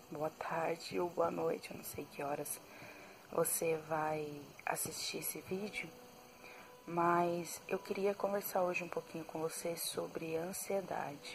boa tarde ou boa noite, eu não sei que horas você vai assistir esse vídeo, mas eu queria conversar hoje um pouquinho com você sobre ansiedade.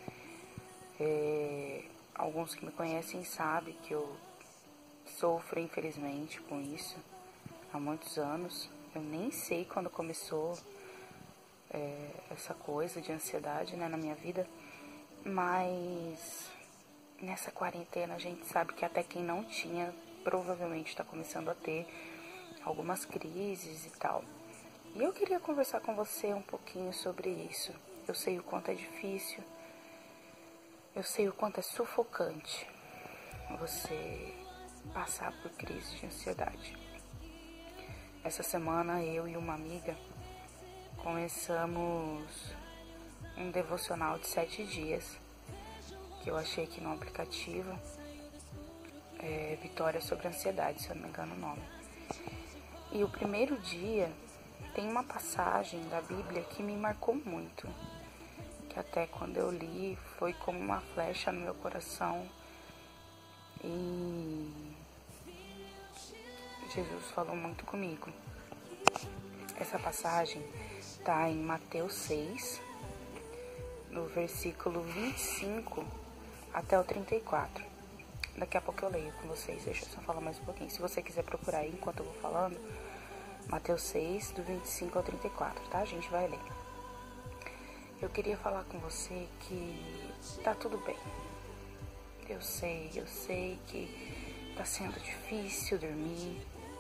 Alguns que me conhecem sabem que eu sofro, infelizmente, com isso há muitos anos. Eu nem sei quando começou essa coisa de ansiedade, na minha vida, mas nessa quarentena a gente sabe que até quem não tinha provavelmente está começando a ter algumas crises e tal. E eu queria conversar com você um pouquinho sobre isso. Eu sei o quanto é difícil, eu sei o quanto é sufocante você passar por crise de ansiedade. Essa semana eu e uma amiga começamos um devocional de 7 dias que eu achei aqui no aplicativo, Vitória sobre Ansiedade, se eu não me engano o nome. E o primeiro dia tem uma passagem da Bíblia que me marcou muito, que até quando eu li foi como uma flecha no meu coração e Jesus falou muito comigo. Essa passagem está em Mateus 6, no versículo 25 até o 34. Daqui a pouco eu leio com vocês, deixa eu só falar mais um pouquinho. Se você quiser procurar aí enquanto eu vou falando, Mateus 6, do 25 ao 34, tá? A gente vai ler. Eu queria falar com você que tá tudo bem. Eu sei que tá sendo difícil dormir.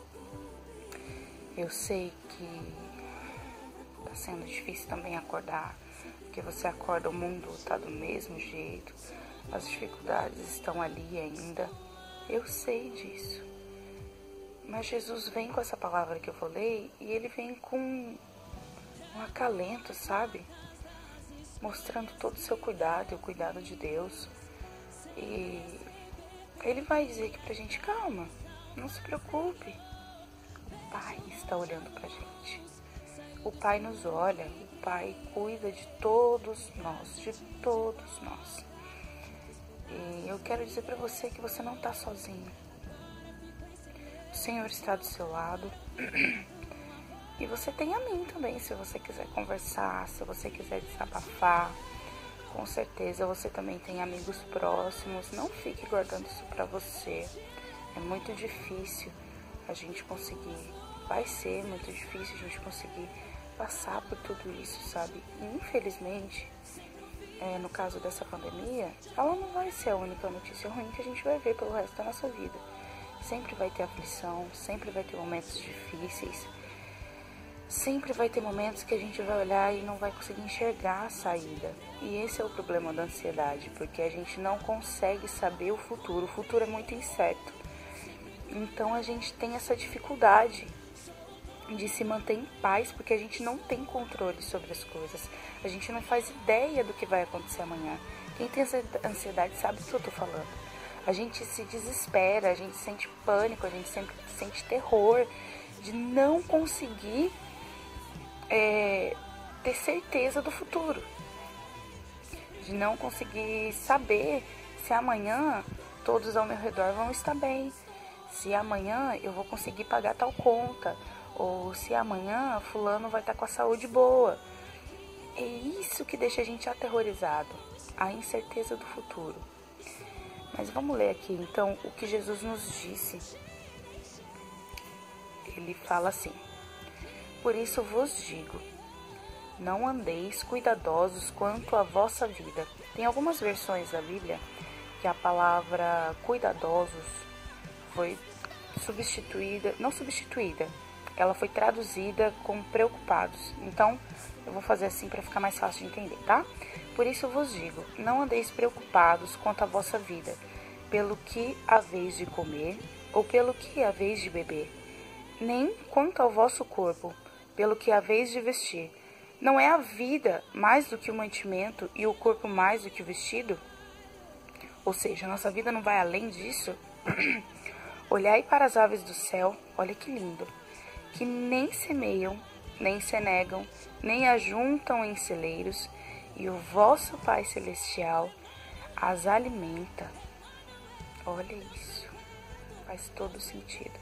Eu sei que tá sendo difícil também acordar, porque você acorda, o mundo tá do mesmo jeito, as dificuldades estão ali ainda. Eu sei disso. Mas Jesus vem com essa palavra que eu falei e ele vem com um acalento, sabe? Mostrando todo o seu cuidado e o cuidado de Deus. E ele vai dizer aqui pra gente: calma, não se preocupe. O Pai está olhando pra gente. O Pai nos olha, o Pai cuida de todos nós, E eu quero dizer pra você que você não tá sozinho. O Senhor está do seu lado. E você tem a mim também, se você quiser conversar, se você quiser desabafar. Com certeza você também tem amigos próximos. Não fique guardando isso pra você. É muito difícil a gente conseguir. Vai ser muito difícil a gente conseguir passar por tudo isso, sabe? E infelizmente, no caso dessa pandemia, ela não vai ser a única notícia ruim que a gente vai ver pelo resto da nossa vida. Sempre vai ter aflição, sempre vai ter momentos difíceis, sempre vai ter momentos que a gente vai olhar e não vai conseguir enxergar a saída. E esse é o problema da ansiedade, porque a gente não consegue saber o futuro é muito incerto. Então a gente tem essa dificuldade de se manter em paz, porque a gente não tem controle sobre as coisas. A gente não faz ideia do que vai acontecer amanhã. Quem tem ansiedade sabe do que eu tô falando. A gente se desespera, a gente sente pânico, a gente sempre sente terror de não conseguir ter certeza do futuro. De não conseguir saber se amanhã todos ao meu redor vão estar bem. Se amanhã eu vou conseguir pagar tal conta. Ou se amanhã fulano vai estar com a saúde boa. É isso que deixa a gente aterrorizado, a incerteza do futuro. Mas vamos ler aqui então o que Jesus nos disse. Ele fala assim: por isso vos digo, não andeis cuidadosos quanto à vossa vida. Tem algumas versões da Bíblia que a palavra cuidadosos foi ela foi traduzida como preocupados. Então, eu vou fazer assim para ficar mais fácil de entender, tá? Por isso vos digo, não andeis preocupados quanto à vossa vida, pelo que haveis de comer, ou pelo que haveis de beber, nem quanto ao vosso corpo, pelo que haveis de vestir. Não é a vida mais do que o mantimento e o corpo mais do que o vestido? Ou seja, nossa vida não vai além disso? Olhai para as aves do céu, olha que lindo, que nem semeiam, nem senegam, nem ajuntam em celeiros, e o vosso Pai Celestial as alimenta. Olha isso, faz todo sentido.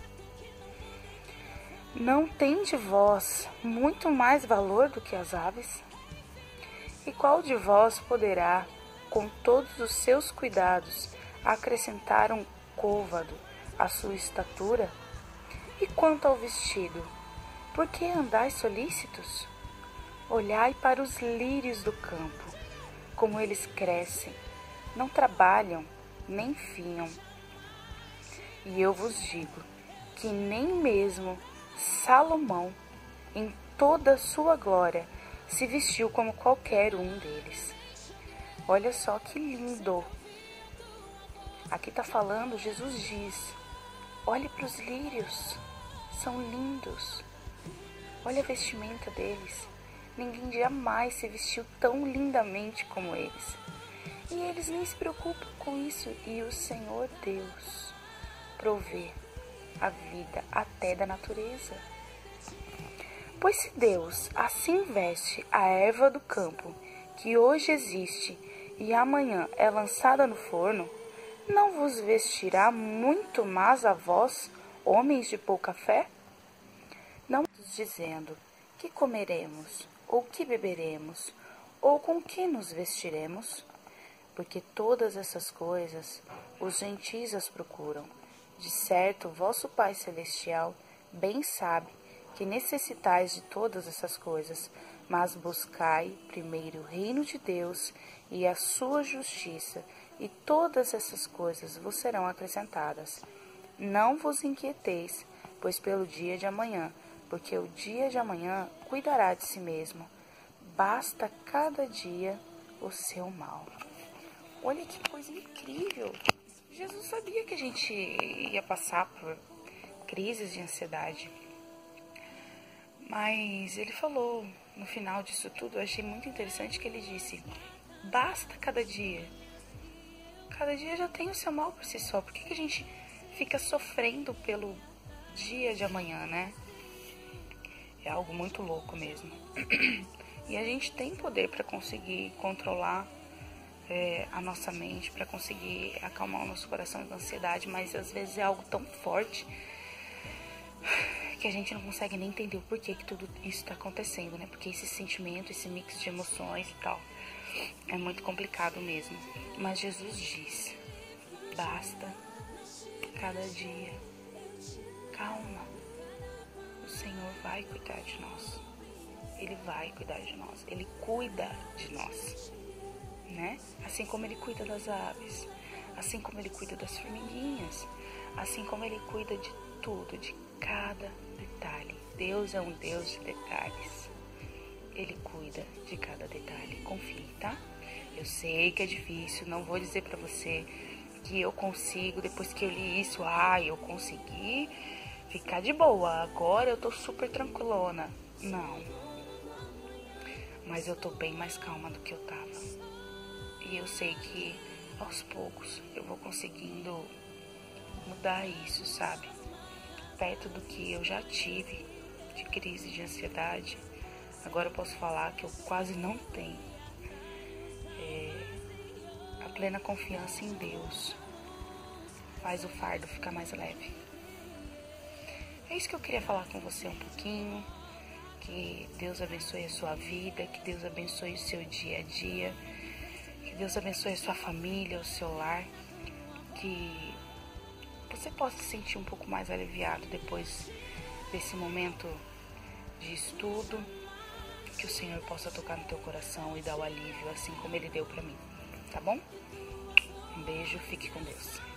Não tem de vós muito mais valor do que as aves? E qual de vós poderá, com todos os seus cuidados, acrescentar um côvado à sua estatura? E quanto ao vestido, por que andais solícitos? Olhai para os lírios do campo, como eles crescem, não trabalham, nem fiam. E eu vos digo que nem mesmo Salomão, em toda a sua glória, se vestiu como qualquer um deles. Olha só que lindo! Aqui está falando, Jesus diz, olhe para os lírios, são lindos. Olha a vestimenta deles. Ninguém jamais se vestiu tão lindamente como eles. E eles nem se preocupam com isso. E o Senhor Deus provê a vida até da natureza. Pois se Deus assim veste a erva do campo, que hoje existe e amanhã é lançada no forno, não vos vestirá muito mais a vós, homens de pouca fé? Não dizendo, que comeremos, ou que beberemos, ou com que nos vestiremos? Porque todas essas coisas os gentis as procuram. De certo, vosso Pai Celestial bem sabe que necessitais de todas essas coisas, mas buscai primeiro o reino de Deus e a sua justiça, e todas essas coisas vos serão acrescentadas. Não vos inquieteis, pois pelo dia de amanhã, porque o dia de amanhã cuidará de si mesmo. Basta cada dia o seu mal. Olha que coisa incrível! Jesus sabia que a gente ia passar por crises de ansiedade. Mas ele falou no final disso tudo, eu achei muito interessante que ele disse, basta cada dia. Cada dia já tem o seu mal por si só. Por que a gente fica sofrendo pelo dia de amanhã, né? É algo muito louco mesmo. E a gente tem poder para conseguir controlar a nossa mente, para conseguir acalmar o nosso coração da ansiedade, mas às vezes é algo tão forte que a gente não consegue nem entender o porquê que tudo isso está acontecendo, né? Porque esse sentimento, esse mix de emoções e tal, é muito complicado mesmo. Mas Jesus diz, basta cada dia, calma, o Senhor vai cuidar de nós. Ele vai cuidar de nós, Ele cuida de nós, né? Assim como Ele cuida das aves, assim como Ele cuida das formiguinhas, assim como Ele cuida de tudo, de cada detalhe. Deus é um Deus de detalhes. Ele cuida de cada detalhe. Confie, tá? Eu sei que é difícil, não vou dizer pra você que eu consigo, depois que eu li isso, eu consegui ficar de boa, agora eu tô super tranquilona. Não. Mas eu tô bem mais calma do que eu tava. E eu sei que aos poucos eu vou conseguindo mudar isso, sabe? Perto do que eu já tive de crise de ansiedade, agora eu posso falar que eu quase não tenho. A plena confiança em Deus faz o fardo ficar mais leve. É isso que eu queria falar com você um pouquinho. Que Deus abençoe a sua vida, que Deus abençoe o seu dia a dia, que Deus abençoe a sua família, o seu lar, que você possa se sentir um pouco mais aliviado depois desse momento de estudo, que o Senhor possa tocar no teu coração e dar o alívio, assim como Ele deu pra mim, tá bom? Um beijo, fique com Deus.